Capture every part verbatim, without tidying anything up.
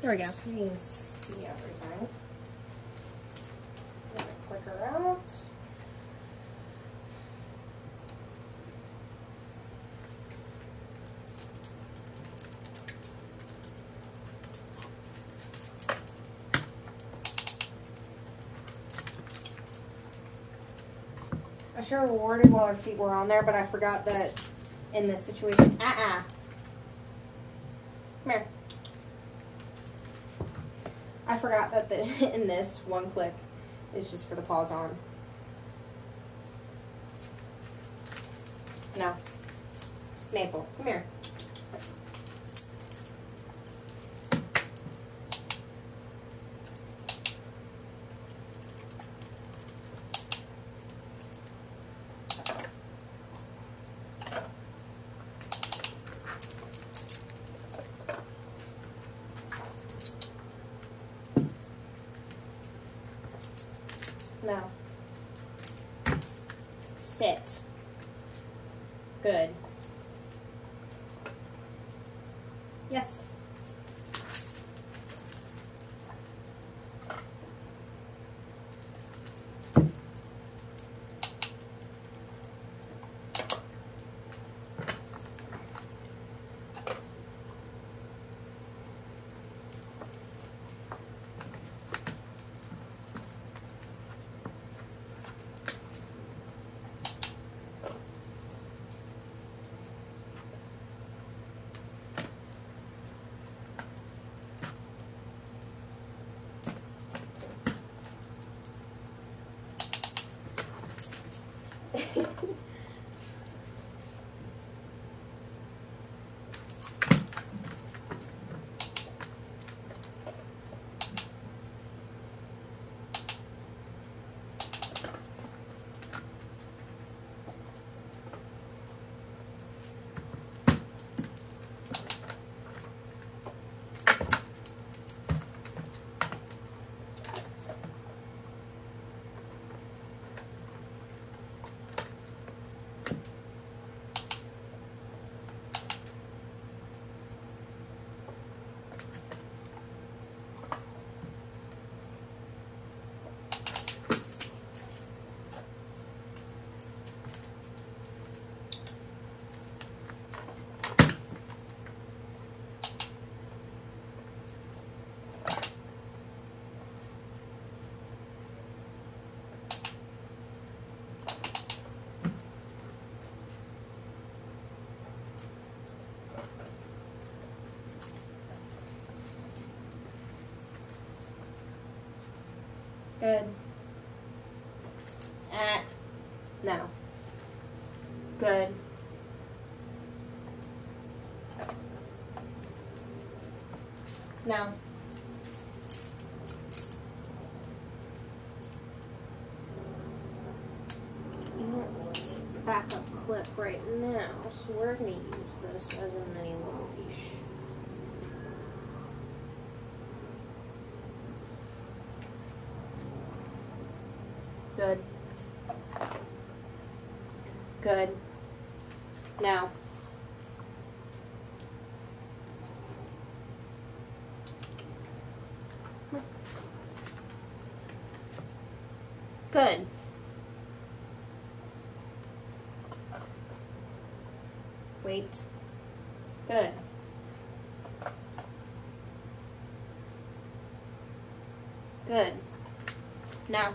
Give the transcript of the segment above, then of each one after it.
There we go. You can see everything. Get the clicker out. I should have rewarded while our feet were on there, but I forgot that in this situation. Uh-uh. Come here. I forgot that the, in this one click is just for the paws on. No. Maple, come here. No. Sit. Good. Yes. Good. At. No. Good. No. You don't need a backup clip right now, so we're going to use this as a mini leash. Good. Good. Now. Good. Wait. Good. Good. Now.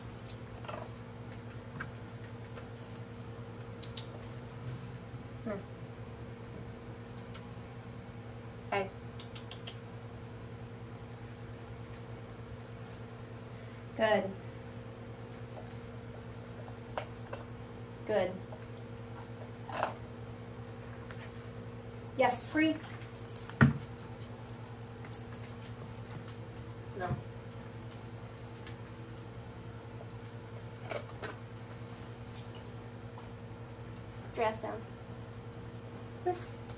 Okay. Good. Good. Yes, free. No. Dress down. Good.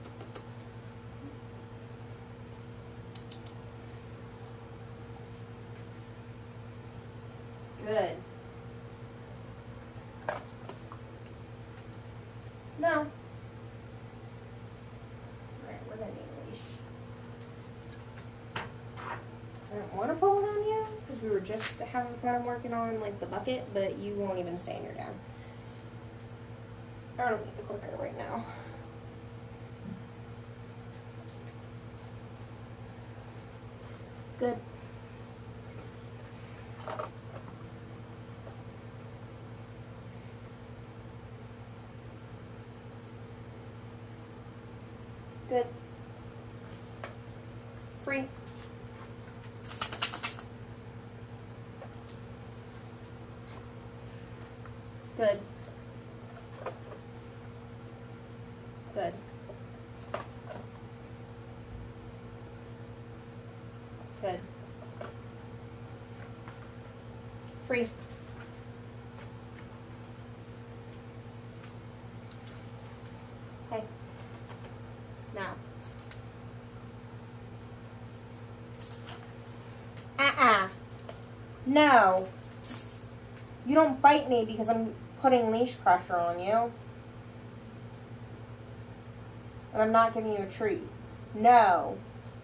Good. No. All right, we're gonna need a leash. I don't want to pull it on you because we were just having fun working on like the bucket, but you won't even stay in your down. I don't need the clicker right now. Good. Good. Free. Good. Good. Good. Free. Okay. Now. Uh-uh. No. You don't bite me because I'm putting leash pressure on you. And I'm not giving you a treat. No.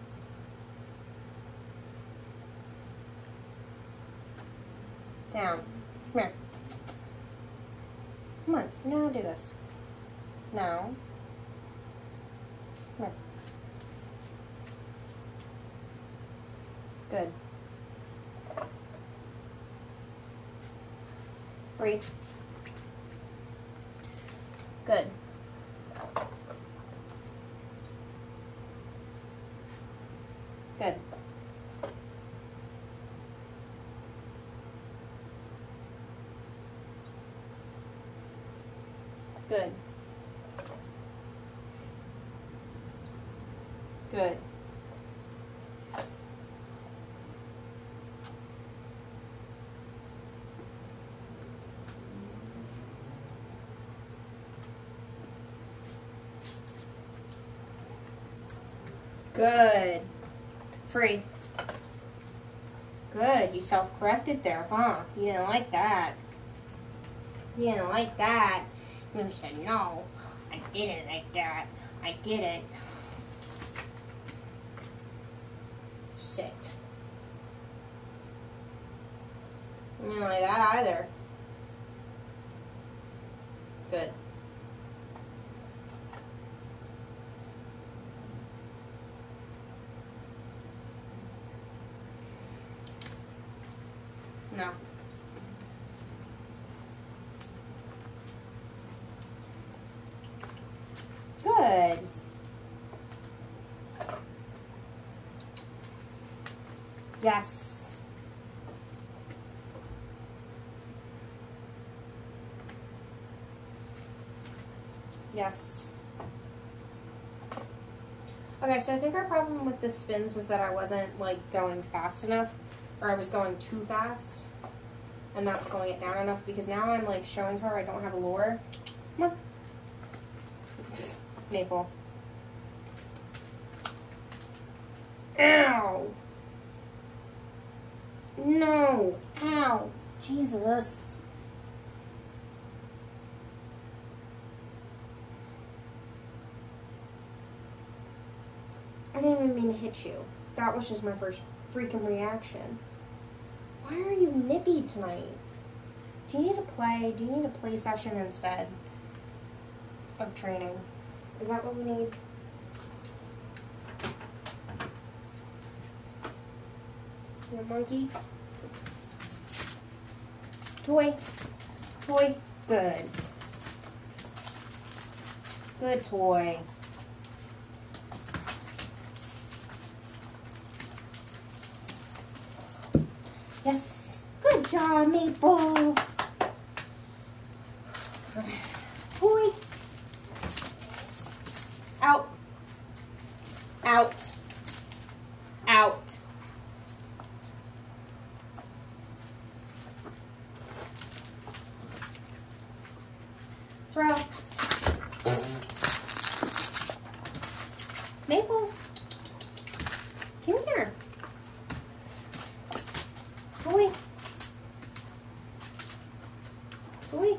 Down. Come here. Come on. You know how to do this. No. Come here. Good. Free. Good. Good. Good. Good. Good. Free. Good. You self-corrected there, huh? You didn't like that. You didn't like that. You said, no, I didn't like that. I didn't. Sit. You didn't like that either. Good. No. Good. Yes. Yes. Okay, so I think our problem with the spins was that I wasn't like going fast enough, or I was going too fast and not slowing it down enough, because now I'm like showing her I don't have a lure. Come on. Maple. Ow! No! Ow! Jesus! I didn't even mean to hit you. That was just my first freaking reaction. Why are you nippy tonight? Do you need to play? Do you need a play session instead of training? Is that what we need? Your monkey? Toy? Toy? Good. Good toy. Yes. Good job, Maple. Toy. Out. Out. Out. Throw. Maple. Come here. Toy. Toy.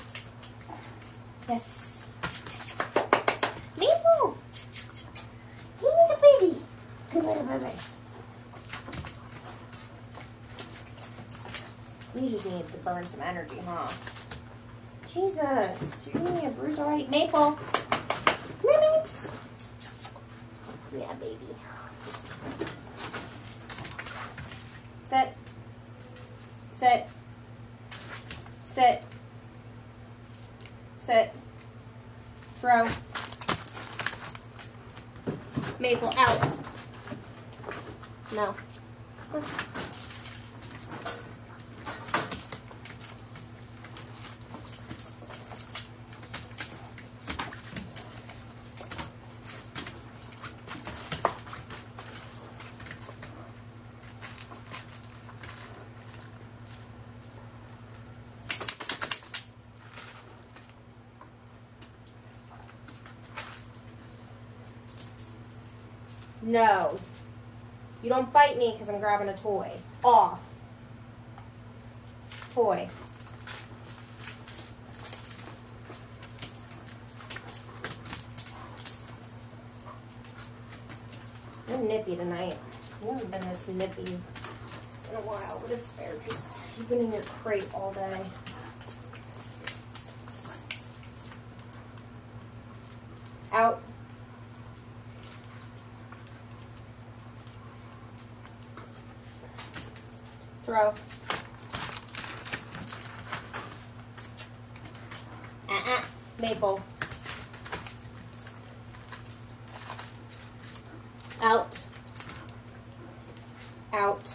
Yes. Maple. Give me the baby. Good little baby. You just need to burn some energy, huh? Jesus, you're giving me a bruise already. Maple. Come here, babes. Yeah, baby. Sit. Sit. Sit. Sit. Throw. Maple, out. No. No. You don't bite me because I'm grabbing a toy. Off. Toy. You're nippy tonight. You haven't been this nippy in a while, but it's fair because you've been in your crate all day. Out. Throw. Uh-uh. Maple. Out. Out.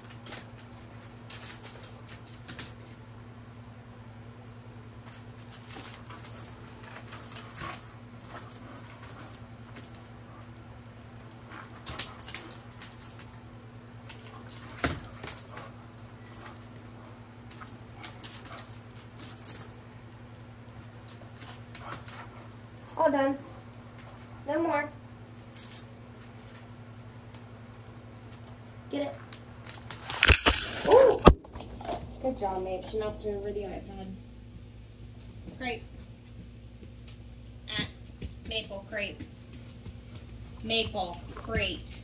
All done. No more. Get it. Ooh! Good job, Mape. She knocked it over the iPad. Crate. Ah. Maple, crate. Maple, crate.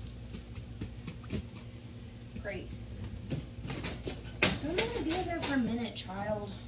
Crate. I'm gonna be there for a minute, child.